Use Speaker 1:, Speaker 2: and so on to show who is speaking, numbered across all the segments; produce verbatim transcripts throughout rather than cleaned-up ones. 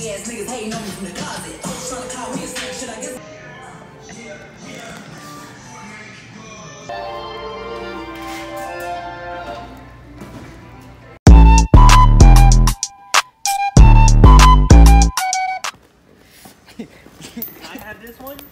Speaker 1: ass niggas hating on me from the closet. I was trying to call me a snake, shit, I guess.
Speaker 2: Can I have this one?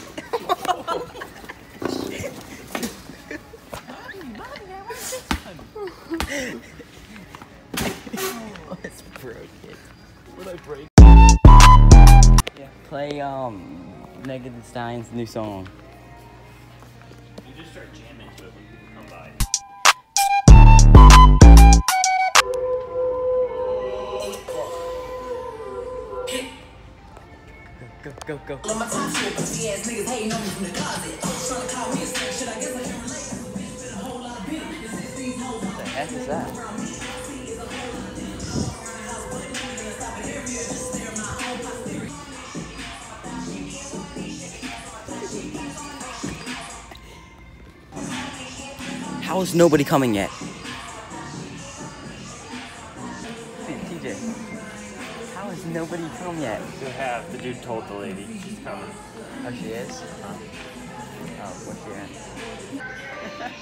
Speaker 3: It's broken.
Speaker 2: What did I break?
Speaker 3: Yeah. Play um Megan Thee Stallion's new song.
Speaker 2: You just start jamming to it when people come by.
Speaker 3: Go, go, go.
Speaker 1: On my top shit, pussy ass niggas hating on me from the closet. I was trying to call me a snake, shit, I guess I can relate. Been a whole lot of beat.
Speaker 3: What the heck is that? How is nobody coming yet? T J, how is nobody come yet?
Speaker 2: You have. The dude told the lady she's coming.
Speaker 3: Oh, she is? Huh? Oh, where's she at?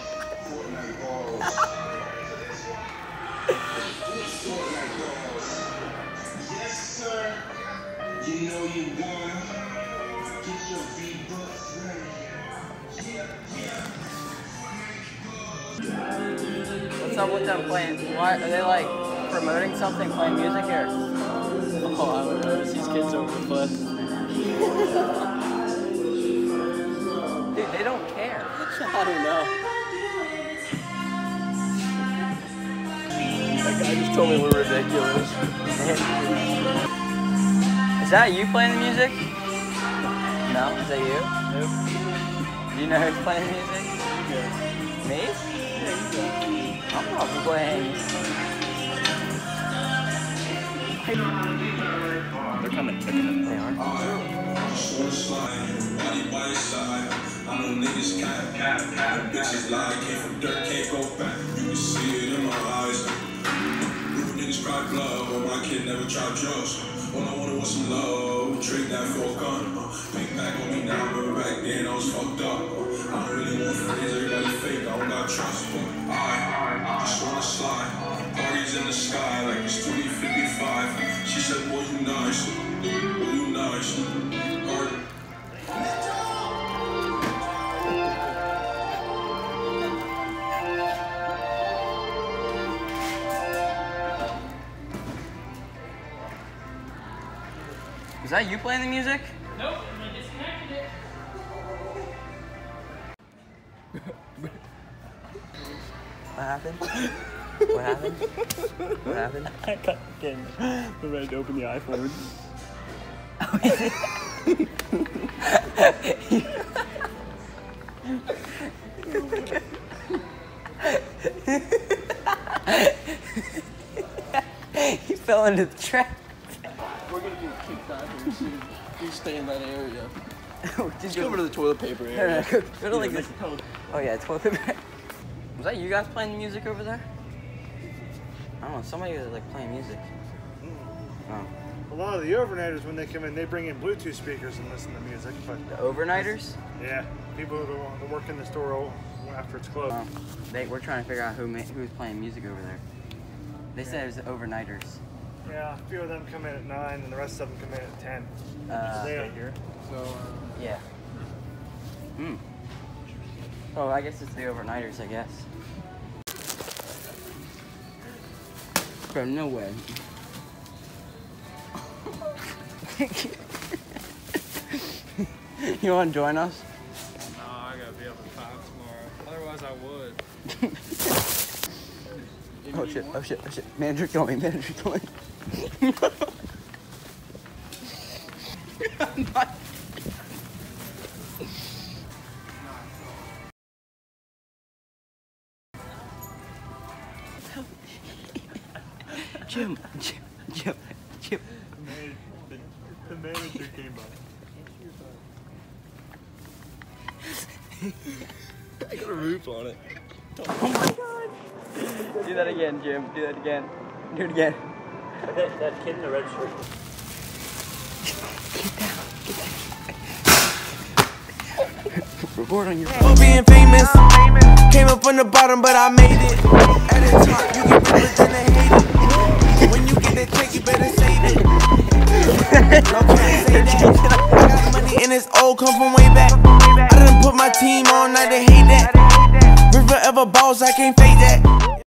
Speaker 4: Yes, sir. You know you wanna get your V-Bucks ready.
Speaker 3: What's up with them playing? Why are they like promoting something, playing music here?
Speaker 2: Oh, I don't know. These kids over the cliff.
Speaker 3: Dude, they don't care.
Speaker 2: I don't know. That guy just told me we're ridiculous.
Speaker 3: Is that you playing the music? No? Is that you?
Speaker 2: Nope.
Speaker 3: Do you know who's playing the music?
Speaker 2: Yeah.
Speaker 3: Me?
Speaker 2: Yeah, you go.
Speaker 3: I'm not playing.
Speaker 2: They're coming. They're coming.
Speaker 3: They are.
Speaker 4: Body by your side. I know niggas cap, cap, cap. Bitches lie, came from dirt, can't go back. You can see it in my eyes. Real niggas cry blood, but my kid never tried drugs. All I wanted was some love. Trade that for a gun. Think back on me now, but back then I was fucked up. I don't really want friends, everybody fake, I don't got trust. But I just wanna slide. Parties in the sky like it's twenty fifty-five. She said, boy, you nice. Boy, you nice. Or
Speaker 3: Is that you playing the music?
Speaker 5: Nope, I disconnected it.
Speaker 3: What happened? What happened? What happened?
Speaker 2: I got again. We're ready to open the iPhone.
Speaker 3: Oh, is it? He fell into the trap.
Speaker 2: We're gonna get kicked out here soon. You stay in that area.
Speaker 3: Just
Speaker 2: Just go over to the toilet paper
Speaker 3: No,
Speaker 2: area.
Speaker 3: no, go, go to like
Speaker 2: Yeah,
Speaker 3: this.
Speaker 2: like-
Speaker 3: Oh yeah, toilet paper. Was that you guys playing the music over there? I don't know. Somebody was like playing music. Oh.
Speaker 6: A lot of the overnighters, when they come in, they bring in Bluetooth speakers and listen to music. But
Speaker 3: The overnighters?
Speaker 6: yeah, people that want to work in the store all- after it's closed.
Speaker 3: Oh. They we're trying to figure out who ma who's playing music over there. They said it was the overnighters.
Speaker 6: Yeah, a few of them come in at nine, and the rest of them come in at ten.
Speaker 3: Uh,
Speaker 6: They
Speaker 2: Stay here.
Speaker 6: So uh,
Speaker 3: Yeah. Hmm. Oh, I guess it's the overnighters, I guess. Bro, no way. You want to join us?
Speaker 7: No, I gotta be up at five tomorrow. Otherwise, I would.
Speaker 3: Oh shit, oh shit, oh shit. Manager going, manager going. Jim, Jim, Jim, Jim.
Speaker 6: the, the manager came by.
Speaker 2: I got a roof on it.
Speaker 3: Oh my god. Do that again, Jim. Do that again. Do it again.
Speaker 2: That, that kid in the red shirt.
Speaker 3: Report on your
Speaker 8: For being famous, came up from the bottom, but I made it. At the top, you get better than a hater. When you get that check, you better save it. No, can't say that. I got money and it's old, come from way back. I done put my team on, now they hate that. River ever balls, I can't fake that.